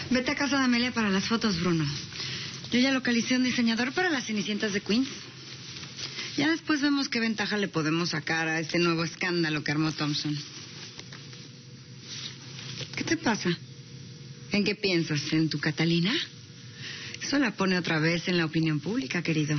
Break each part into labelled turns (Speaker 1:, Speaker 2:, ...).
Speaker 1: Vete a casa de Amelia para las fotos, Bruno. Yo ya localicé un diseñador para las Cenicientas de Queens. Ya después vemos qué ventaja le podemos sacar a este nuevo escándalo que armó Thompson. ¿Qué te pasa? ¿En qué piensas? ¿En tu Catalina? Eso la pone otra vez en la opinión pública, querido.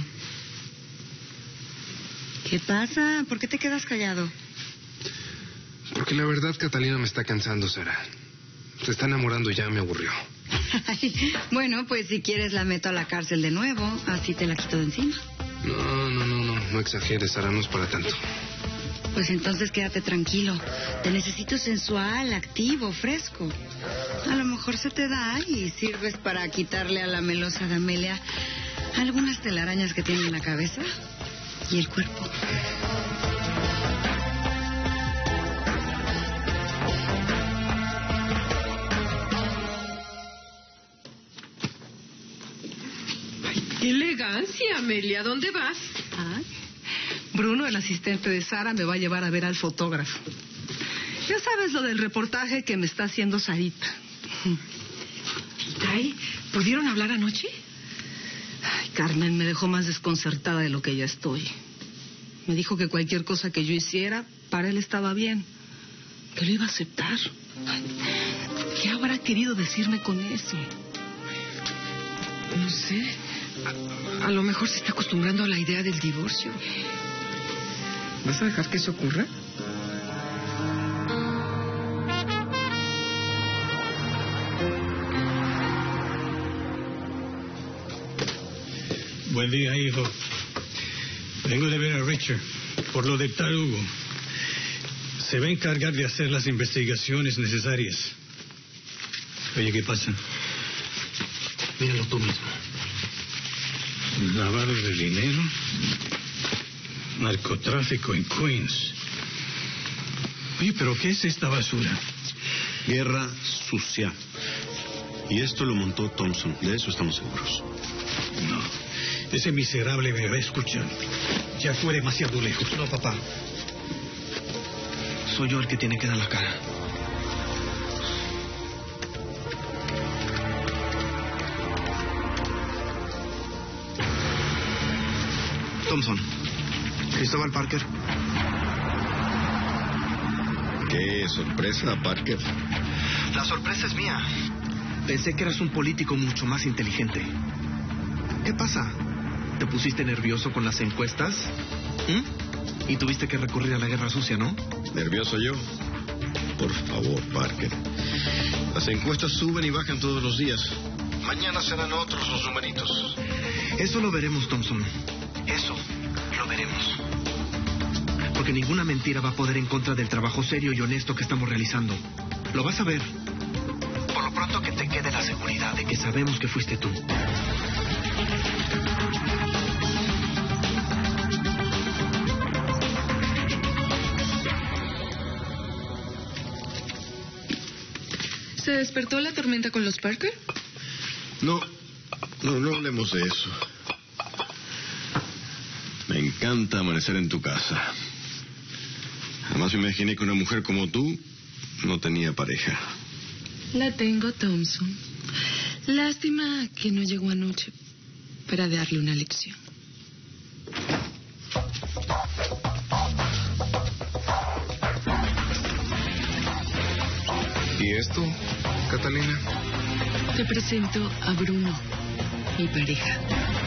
Speaker 1: ¿Qué pasa? ¿Por qué te quedas callado?
Speaker 2: Porque la verdad, Catalina me está cansando, Sara. Se está enamorando y ya me aburrió.
Speaker 1: Bueno, pues si quieres la meto a la cárcel de nuevo. Así te la quito de encima.
Speaker 2: No exageres, Sara, no es para tanto.
Speaker 1: Pues entonces quédate tranquilo. Te necesito sensual, activo, fresco. A lo mejor se te da y sirves para quitarle a la melosa de Amelia algunas telarañas que tiene en la cabeza y el cuerpo.
Speaker 3: ¡Qué elegancia, Amelia! ¿Dónde vas?
Speaker 4: Ay, Bruno, el asistente de Sara, me va a llevar a ver al fotógrafo. Ya sabes lo del reportaje que me está haciendo Sarita.
Speaker 3: Ay, ¿pudieron hablar anoche?
Speaker 4: Ay, Carmen me dejó más desconcertada de lo que ya estoy. Me dijo que cualquier cosa que yo hiciera, para él estaba bien. Que lo iba a aceptar. Ay, ¿qué habrá querido decirme con eso?
Speaker 3: No sé. A lo mejor se está acostumbrando a la idea del divorcio. ¿Vas a dejar que eso ocurra?
Speaker 5: Buen día, hijo. Vengo de ver a Richard por lo de tal Hugo. Se va a encargar de hacer las investigaciones necesarias. Oye, ¿qué pasa?
Speaker 2: Míralo tú mismo.
Speaker 5: Lavado de dinero, narcotráfico en Queens. Oye, ¿pero qué es esta basura?
Speaker 6: Guerra sucia. Y esto lo montó Thompson, de eso estamos seguros.
Speaker 5: No, ese miserable me va a escuchar. Ya fue demasiado lejos.
Speaker 7: No, papá. Soy yo el que tiene que dar la cara. Thompson. Cristóbal Parker.
Speaker 6: ¿Qué sorpresa, Parker?
Speaker 7: La sorpresa es mía. Pensé que eras un político mucho más inteligente. ¿Qué pasa? ¿Te pusiste nervioso con las encuestas? Y tuviste que recurrir a la guerra sucia, ¿no?
Speaker 6: ¿Nervioso yo? Por favor, Parker. Las encuestas suben y bajan todos los días. Mañana serán otros los numeritos.
Speaker 7: Eso lo veremos, Thompson. Eso lo veremos. Porque ninguna mentira va a poder en contra del trabajo serio y honesto que estamos realizando. Lo vas a ver. Por lo pronto que te quede la seguridad de que sabemos que fuiste tú.
Speaker 3: ¿Se despertó la tormenta con los Parker?
Speaker 6: No hablemos de eso. Me encanta amanecer en tu casa. Jamás me imaginé que una mujer como tú no tenía pareja.
Speaker 3: La tengo, Thompson. Lástima que no llegó anoche para darle una lección.
Speaker 2: ¿Y esto, Catalina?
Speaker 3: Te presento a Bruno, mi pareja.